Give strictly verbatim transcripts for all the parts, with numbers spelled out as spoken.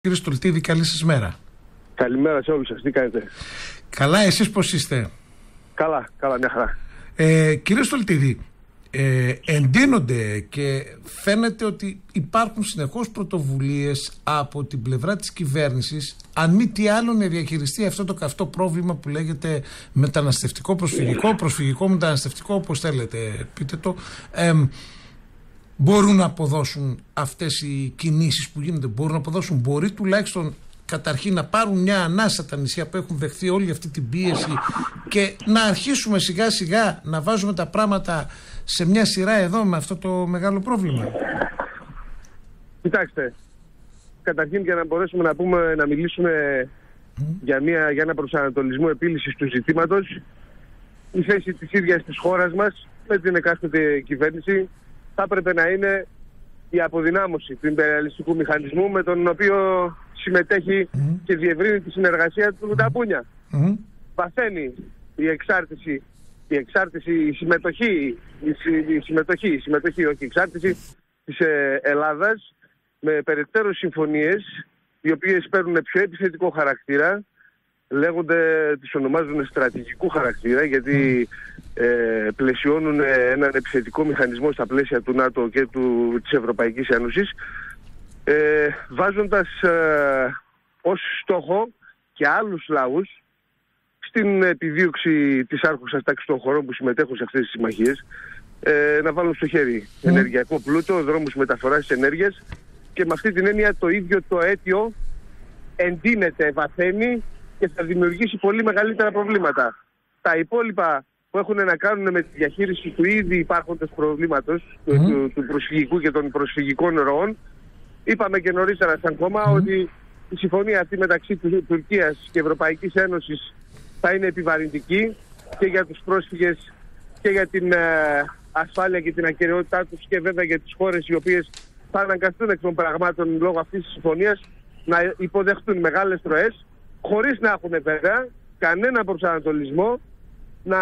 Κύριε Στολτίδη, καλή σας μέρα. Καλημέρα σε όλους σας, τι κάνετε? Καλά, εσείς πώς είστε? Καλά, καλά, μια χαρά. Ε, κύριε Στολτίδη, ε, εντείνονται και φαίνεται ότι υπάρχουν συνεχώς πρωτοβουλίες από την πλευρά της κυβέρνησης, αν μη τι άλλο, να διαχειριστεί αυτό το καυτό πρόβλημα που λέγεται μεταναστευτικό προσφυγικό, προσφυγικό μεταναστευτικό, όπως θέλετε πείτε το. Ε, μπορούν να αποδώσουν αυτές οι κινήσεις που γίνονται, μπορούν να αποδώσουν, μπορεί τουλάχιστον καταρχήν να πάρουν μια ανάσα τα νησιά που έχουν δεχθεί όλη αυτή την πίεση και να αρχίσουμε σιγά σιγά να βάζουμε τα πράγματα σε μια σειρά εδώ με αυτό το μεγάλο πρόβλημα? Κοιτάξτε, καταρχήν για να μπορέσουμε να πούμε, να μιλήσουμε mm. για, μια, για ένα προσανατολισμό επίλυσης του ζητήματος, η θέση της ίδιας της χώρας μας με την εκάστοτε κυβέρνηση θα έπρεπε να είναι η αποδυνάμωση του ιμπεριαλιστικού μηχανισμού με τον οποίο συμμετέχει mm. και διευρύνει τη συνεργασία του με τα πούνια. Mm. Βαθαίνει η εξάρτηση, η εξάρτηση, η συμμετοχή, η, η συμμετοχή, η συμμετοχή, όχι η εξάρτηση της ε, Ελλάδας με περαιτέρω συμφωνίες οι οποίες παίρνουν πιο επιθετικό χαρακτήρα, λέγονται, τις ονομάζουν στρατηγικού χαρακτήρα, γιατί ε, πλαισιώνουν έναν επιθετικό μηχανισμό στα πλαίσια του ΝΑΤΟ και του, της Ευρωπαϊκής Ένωσης, ε, βάζοντας ε, ως στόχο και άλλους λαούς στην επιδίωξη της άρχουσας τάξης των χωρών που συμμετέχουν σε αυτές τις συμμαχίες, ε, να βάλουν στο χέρι mm. ενεργειακό πλούτο, δρόμους μεταφοράς της ενέργειας, και με αυτή την έννοια το ίδιο το αίτιο εντείνεται, βαθαίνει και θα δημιουργήσει πολύ μεγαλύτερα προβλήματα. Τα υπόλοιπα που έχουν να κάνουν με τη διαχείριση του ήδη υπάρχοντος προβλήματος, mm. του, του προσφυγικού και των προσφυγικών ροών, είπαμε και νωρίτερα σαν κόμμα mm. ότι η συμφωνία αυτή μεταξύ του, Τουρκίας και Ευρωπαϊκής Ένωσης θα είναι επιβαρυντική και για τους πρόσφυγες και για την ε, ασφάλεια και την ακεραιότητά τους, και βέβαια για τις χώρες οι οποίες θα αναγκαστούν εκ των πραγμάτων λόγω αυτής της συμφωνίας να υποδεχτούν μεγάλες ροές, χωρίς να έχουν βέβαια κανένα προσανατολισμό να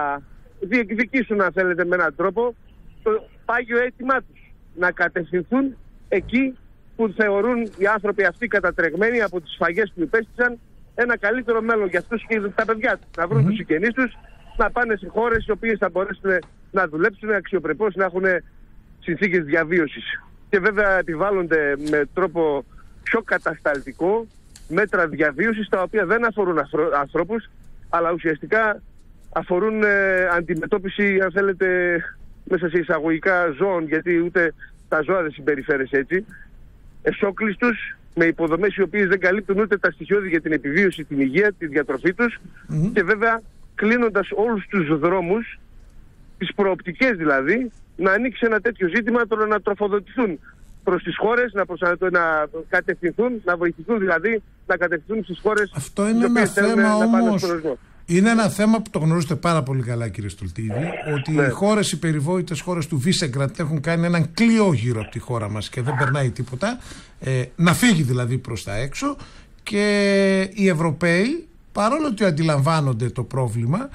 διεκδικήσουν, αν θέλετε, με έναν τρόπο το πάγιο αίτημά τους, να κατευθυνθούν εκεί που θεωρούν οι άνθρωποι αυτοί κατατρεγμένοι από τις σφαγές που υπέστησαν ένα καλύτερο μέλλον για αυτούς και τα παιδιά τους, να βρουν mm-hmm. τους συγγενείς τους, να πάνε σε χώρες οι οποίες θα μπορέσουν να δουλέψουν αξιοπρεπώς, να έχουν συνθήκες διαβίωσης. Και βέβαια επιβάλλονται με τρόπο πιο κατασταλτικό μέτρα διαβίωσης, τα οποία δεν αφορούν ανθρώπους, αλλά ουσιαστικά αφορούν ε, αντιμετώπιση, αν θέλετε, μέσα σε εισαγωγικά ζώων, γιατί ούτε τα ζώα δεν συμπεριφέρεσαι έτσι, εσόκλειστους, με υποδομές οι οποίες δεν καλύπτουν ούτε τα στοιχειώδη για την επιβίωση, την υγεία, τη διατροφή τους mm-hmm. και βέβαια κλείνοντας όλους τους δρόμους, τις προοπτικές δηλαδή, να ανοίξει ένα τέτοιο ζήτημα, τώρα να τροφοδοτηθούν προς τις χώρες, να, προσα... να κατευθυνθούν, να βοηθηθούν δηλαδή, να κατευθυνθούν στις χώρες. Αυτό είναι ένα θέμα όμως, είναι ένα θέμα που το γνωρίζετε πάρα πολύ καλά, κύριε Στολτίδη, ότι ναι. οι χώρες, οι περιβόητες χώρες του Βίσεγκραντ έχουν κάνει έναν κλειό γύρω από τη χώρα μας και δεν περνάει τίποτα, ε, να φύγει δηλαδή προς τα έξω, και οι Ευρωπαίοι, παρόλο ότι αντιλαμβάνονται το πρόβλημα,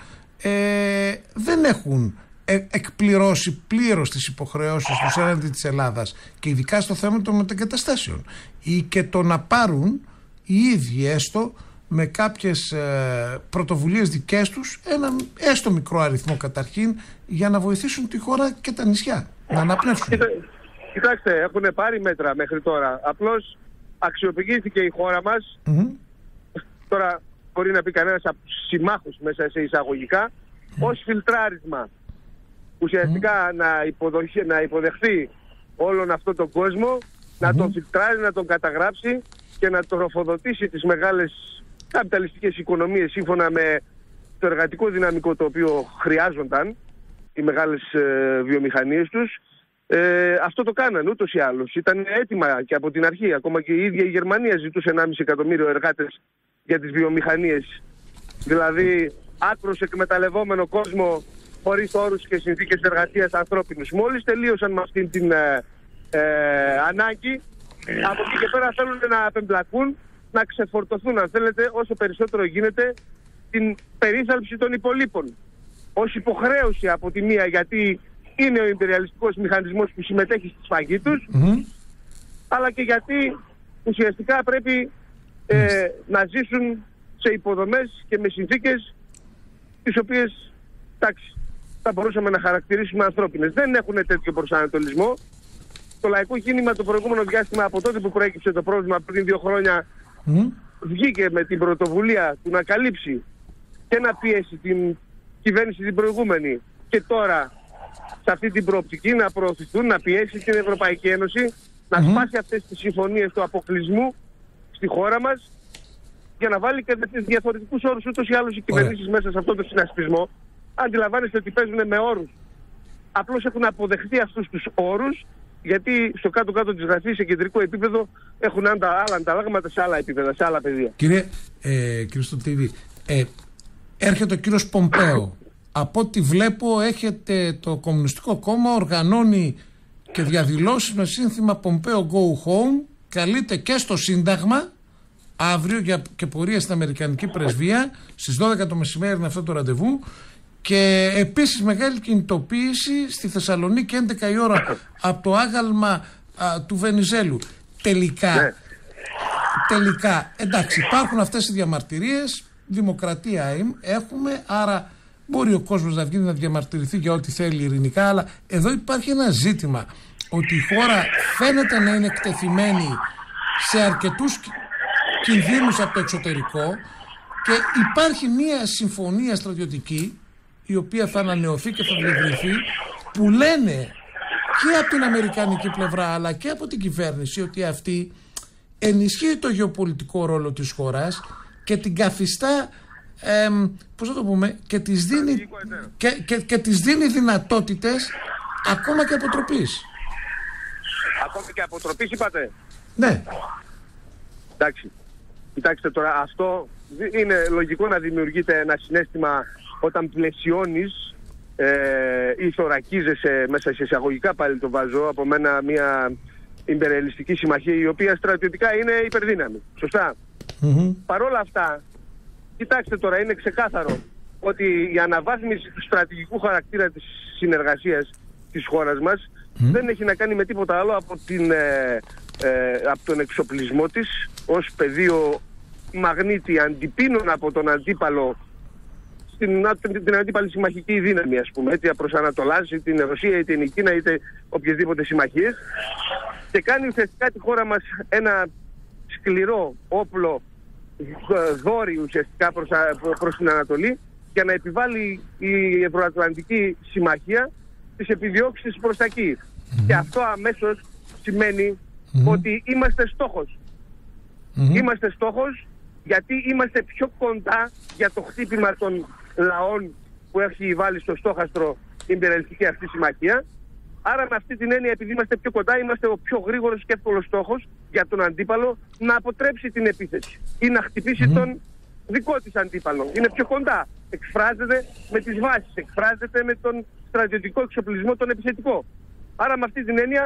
ε, δεν έχουν εκπληρώσει πλήρως τις υποχρεώσεις τους έναντι της Ελλάδας, και ειδικά στο θέμα των μετεγκαταστάσεων, ή και το να πάρουν οι ίδιοι έστω με κάποιες ε, πρωτοβουλίες δικές τους έναν έστω μικρό αριθμό καταρχήν, για να βοηθήσουν τη χώρα και τα νησιά να αναπνεύσουν. Κοιτά, κοιτάξτε, έχουν πάρει μέτρα μέχρι τώρα, απλώς αξιοποιήθηκε η χώρα μας mm-hmm. τώρα μπορεί να πει κανένας από τους συμμάχους μέσα σε εισαγωγικά mm-hmm. ως φιλτράρισμα, ουσιαστικά mm. να, υποδοχεί, να υποδεχθεί όλον αυτόν τον κόσμο, mm. να τον φιλτράρει, να τον καταγράψει και να τροφοδοτήσει τις μεγάλες καπιταλιστικές οικονομίες σύμφωνα με το εργατικό δυναμικό το οποίο χρειάζονταν οι μεγάλες ε, βιομηχανίες τους. Ε, αυτό το κάνανε ούτως ή άλλως. Ήταν έτοιμα και από την αρχή. Ακόμα και η ίδια η Γερμανία ζητούσε ενάμιση εκατομμύριο εργάτες για τις βιομηχανίες. Δηλαδή άκρος εκμεταλλευόμενο κόσμο, χωρίς όρους και συνθήκες εργασίας ανθρώπινους. Μόλις τελείωσαν με αυτήν την ε, ε, ανάγκη, από εκεί και πέρα θέλουν να απεμπλακούν, να ξεφορτωθούν, αν θέλετε, όσο περισσότερο γίνεται την περίθαλψη των υπολείπων. Ως υποχρέωση από τη μία, γιατί είναι ο ιμπεριαλιστικός μηχανισμός που συμμετέχει στη σφαγή τους, mm-hmm. αλλά και γιατί ουσιαστικά πρέπει ε, να ζήσουν σε υποδομές και με συνθήκες τις οποίες, εντάξει, θα μπορούσαμε να χαρακτηρίσουμε ανθρώπινες. Δεν έχουν τέτοιο προσανατολισμό. Το λαϊκό κίνημα το προηγούμενο διάστημα, από τότε που προέκυψε το πρόβλημα πριν δύο χρόνια, mm. βγήκε με την πρωτοβουλία του να καλύψει και να πιέσει την κυβέρνηση την προηγούμενη και τώρα σε αυτή την προοπτική να προωθηθούν, να πιέσει την Ευρωπαϊκή Ένωση να mm. σπάσει αυτές τις συμφωνίες του αποκλεισμού στη χώρα μας για να βάλει και τις διαφορετικούς όρους. Ούτως ή άλλως οι κυβερνήσεις μέσα σε αυτό το συνασπισμό αντιλαμβάνεστε ότι παίζουν με όρους. Απλώς έχουν αποδεχτεί αυτούς τους όρους, γιατί στο κάτω-κάτω της γραφής σε κεντρικό επίπεδο έχουν άλλα ανταλλάγματα σε άλλα επίπεδα, σε άλλα πεδία. Κύριε, ε, κύριε Στολτίδη, ε, έρχεται ο κύριος Πομπέο. Από ό,τι βλέπω έχετε το Κομμουνιστικό Κόμμα οργανώνει και διαδηλώσεις με σύνθημα Πομπέο Go Home, καλείται και στο Σύνταγμα αύριο για και πορεία στην Αμερικανική Πρεσβεία, στις δώδεκα το μεσημέρι είναι αυτό το ραντεβού. Και επίσης μεγάλη κινητοποίηση στη Θεσσαλονίκη έντεκα η ώρα από το άγαλμα α, του Βενιζέλου. Τελικά, ναι. τελικά, εντάξει, υπάρχουν αυτές οι διαμαρτυρίες, δημοκρατία έχουμε, άρα μπορεί ο κόσμος να βγει να διαμαρτυρηθεί για ό,τι θέλει ειρηνικά, αλλά εδώ υπάρχει ένα ζήτημα, ότι η χώρα φαίνεται να είναι εκτεθειμένη σε αρκετούς κινδύνους από το εξωτερικό και υπάρχει μια συμφωνία στρατιωτική η οποία θα ανανεωθεί και θα διευρυνθεί, που λένε και από την αμερικανική πλευρά αλλά και από την κυβέρνηση ότι αυτή ενισχύει το γεωπολιτικό ρόλο της χώρας και την καθιστά, ε, πώς θα το πούμε, και της δίνει, και, και, και της δίνει δυνατότητες ακόμα και αποτροπής. Ακόμα και αποτροπής είπατε? Ναι. Εντάξει, κοιτάξτε τώρα, αυτό είναι λογικό να δημιουργείται ένα συναίσθημα όταν πλαισιώνεις ε, ή θωρακίζεσαι, μέσα σε εισαγωγικά πάλι το βάζω, από μένα μια ιμπεριαλιστική συμμαχία η οποία στρατιωτικά είναι υπερδύναμη. Σωστά. Mm-hmm. Παρ' όλα αυτά, κοιτάξτε τώρα, είναι ξεκάθαρο ότι η αναβάθμιση του στρατηγικού χαρακτήρα της συνεργασίας της χώρας μας mm-hmm. δεν έχει να κάνει με τίποτα άλλο από, την, ε, ε, από τον εξοπλισμό της ως πεδίο μαγνήτη αντιπίνων από τον αντίπαλο, Την, την αντίπαλη συμμαχική δύναμη, ας πούμε, έτσι, προσανατολάζει την Ρωσία είτε την Κίνα είτε οποιασδήποτε συμμαχίες, και κάνει ουσιαστικά τη χώρα μας ένα σκληρό όπλο δόρυ ουσιαστικά προς, προς την Ανατολή, για να επιβάλλει η Ευρωατλαντική Συμμαχία τις επιδιώξεις προς τα εκεί. Mm-hmm. Και αυτό αμέσως σημαίνει mm-hmm. ότι είμαστε στόχος. Mm-hmm. Είμαστε στόχος γιατί είμαστε πιο κοντά για το χτύπημα των λαών που έχει βάλει στο στόχαστρο η υπερελιστική αυτή συμμαχία. Άρα με αυτή την έννοια, επειδή είμαστε πιο κοντά, είμαστε ο πιο γρήγορος και εύκολος στόχος για τον αντίπαλο να αποτρέψει την επίθεση ή να χτυπήσει mm-hmm. τον δικό της αντίπαλο. Είναι πιο κοντά. Εκφράζεται με τις βάσεις, εκφράζεται με τον στρατιωτικό εξοπλισμό, τον επιθετικό. Άρα με αυτή την έννοια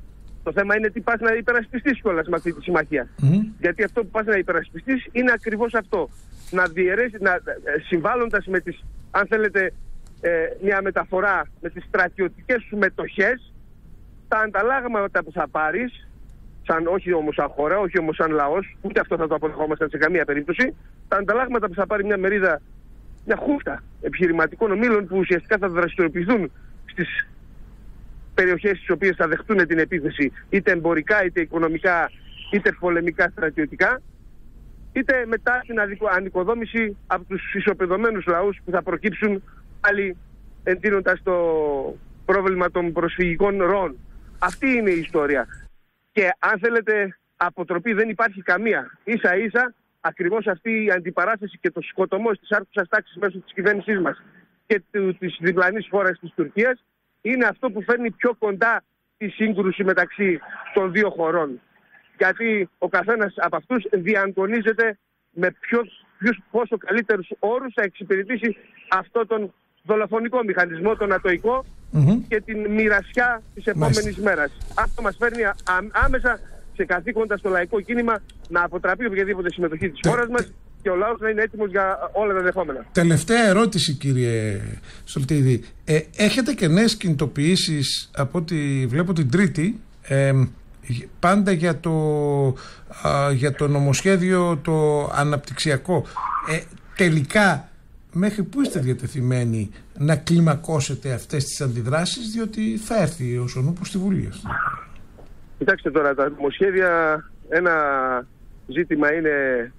το θέμα είναι τι πας να υπερασπιστείς κιόλας με αυτή τη συμμαχία. Mm-hmm. Γιατί αυτό που πας να υπερασπιστείς είναι ακριβώς αυτό. Να διαιρέσει, να, συμβάλλοντας με τις, αν θέλετε, ε, μια μεταφορά με τις στρατιωτικές σου μετοχές, τα ανταλλάγματα που θα πάρεις, σαν, όχι όμως σαν χώρα, όχι όμως σαν λαός, ούτε αυτό θα το αποδεχόμασταν σε καμία περίπτωση, τα ανταλλάγματα που θα πάρει μια μερίδα, μια χούφτα επιχειρηματικών ομίλων που ουσιαστικά θα δραστηριοποιηθούν στις περιοχές στις οποίες θα δεχτούν την επίθεση, είτε εμπορικά, είτε οικονομικά, είτε πολεμικά, στρατιωτικά, είτε μετά την ανοικοδόμηση από τους ισοπεδωμένους λαούς που θα προκύψουν πάλι εντείνοντας το πρόβλημα των προσφυγικών ροών. Αυτή είναι η ιστορία. Και αν θέλετε αποτροπή δεν υπάρχει καμία. Ίσα ίσα ακριβώς αυτή η αντιπαράθεση και το σκοτωμός της άρθουσας τάξης μέσω της κυβέρνησής μας και του, της διπλανής χώρας της Τουρκίας είναι αυτό που φέρνει πιο κοντά τη σύγκρουση μεταξύ των δύο χωρών. Γιατί ο καθένας από αυτούς διαντονίζεται με ποιος, ποιος, πόσο καλύτερους όρους θα εξυπηρετήσει αυτό τον δολοφονικό μηχανισμό, τον ατοικό mm-hmm. και την μοιρασιά της επόμενης μέρας. Αυτό μας φέρνει α, άμεσα σε καθήκοντα στο λαϊκό κίνημα να αποτραπεί οποιαδήποτε συμμετοχή της χώρας μας και ο λαός να είναι έτοιμος για όλα τα δεχόμενα. Τελευταία ερώτηση, κύριε Στολτίδη. Ε, έχετε και νέες κινητοποιήσεις από ό,τι βλέπω την Τρίτη. Ε, πάντα για το, α, για το νομοσχέδιο το αναπτυξιακό. Ε, τελικά, μέχρι πού είστε διατεθειμένοι να κλιμακώσετε αυτές τις αντιδράσεις, διότι θα έρθει ο Σονούπος στη Βουλή. Κοιτάξτε τώρα, τα νομοσχέδια, ένα ζήτημα είναι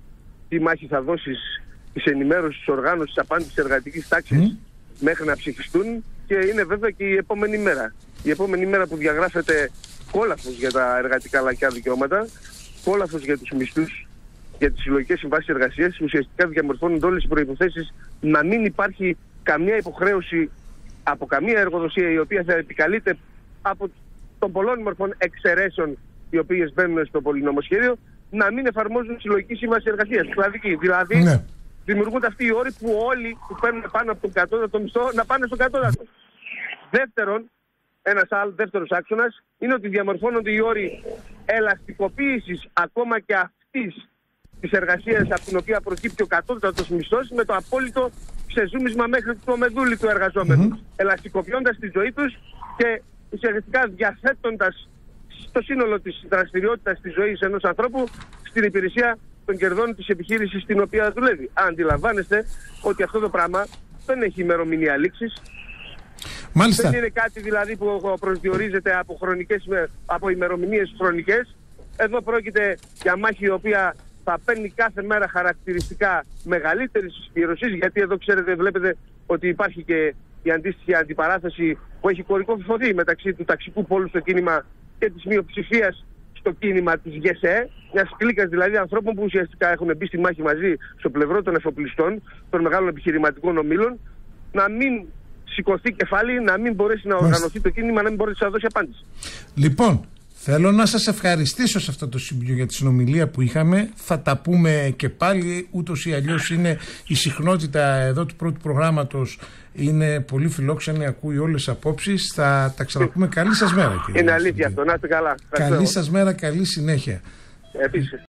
τι μάχη θα δώσεις της ενημέρωσης, της οργάνωσης, της απάντησης της εργατικής τάξης mm. μέχρι να ψηφιστούν, και είναι βέβαια και η επόμενη μέρα. Η επόμενη μέρα που διαγράφεται κόλαφος για τα εργατικά λαϊκά δικαιώματα, κόλαφος για τους μισθούς, για τις συλλογικές συμβάσεις εργασίας, ουσιαστικά διαμορφώνονται όλες οι προϋποθέσεις να μην υπάρχει καμία υποχρέωση από καμία εργοδοσία η οποία θα επικαλείται από των πολλών μορφών εξαιρέσεων οι οποίες μπαίνουν στο πολυνομοσχέδιο, να μην εφαρμόζουν συλλογική σύμβαση εργασίας. Δηλαδή, δηλαδή ναι. δημιουργούνται αυτοί οι όροι που όλοι που παίρνουν πάνω από τον κατώτατο μισθό να πάνε στον κατώτατο. Δεύτερον, ένας άλλος δεύτερος άξονας είναι ότι διαμορφώνονται οι όροι ελαστικοποίησης ακόμα και αυτής της εργασίας από την οποία προκύπτει ο κατώτατος μισθός, με το απόλυτο ξεζούμισμα μέχρι το μεδούλι του εργαζόμενου, mm-hmm. ελαστικοποιώντας τη ζωή τους και ουσιαστικά διαθέτοντας το σύνολο της δραστηριότητας της ζωής ενός ανθρώπου στην υπηρεσία των κερδών της επιχείρησης στην οποία δουλεύει. Αντιλαμβάνεστε ότι αυτό το πράγμα δεν έχει ημερομηνία λήξης. Μάλιστα. Δεν είναι κάτι δηλαδή που προσδιορίζεται από, χρονικές, από ημερομηνίες χρονικές. Εδώ πρόκειται για μάχη η οποία θα παίρνει κάθε μέρα χαρακτηριστικά μεγαλύτερης συσπήρωσης, γιατί εδώ ξέρετε, βλέπετε ότι υπάρχει και η αντίστοιχη αντιπαράθεση που έχει κορυφωθεί μεταξύ του ταξικού πόλου στο κίνημα και της μειοψηφίας στο κίνημα της ΓΕΣΕ, μιας κλίκας δηλαδή ανθρώπων που ουσιαστικά έχουν μπει στη μάχη μαζί στο πλευρό των εφοπλιστών, των μεγάλων επιχειρηματικών ομίλων, να μην σηκωθεί κεφάλι, να μην μπορέσει να οργανωθεί το κίνημα, να μην μπορέσει να δώσει απάντηση. Λοιπόν, θέλω να σας ευχαριστήσω σε αυτό το σημείο για τη συνομιλία που είχαμε. Θα τα πούμε και πάλι, ούτως ή αλλιώς είναι η συχνότητα εδώ του πρώτου προγράμματος, είναι πολύ φιλόξενη, ακούει όλες τις απόψεις. Θα τα ξαναπούμε. Καλή σας μέρα, κύριε. Είναι αλήθεια αυτό, να είστε καλά. Καλή σας μέρα, καλή συνέχεια. Επίσης.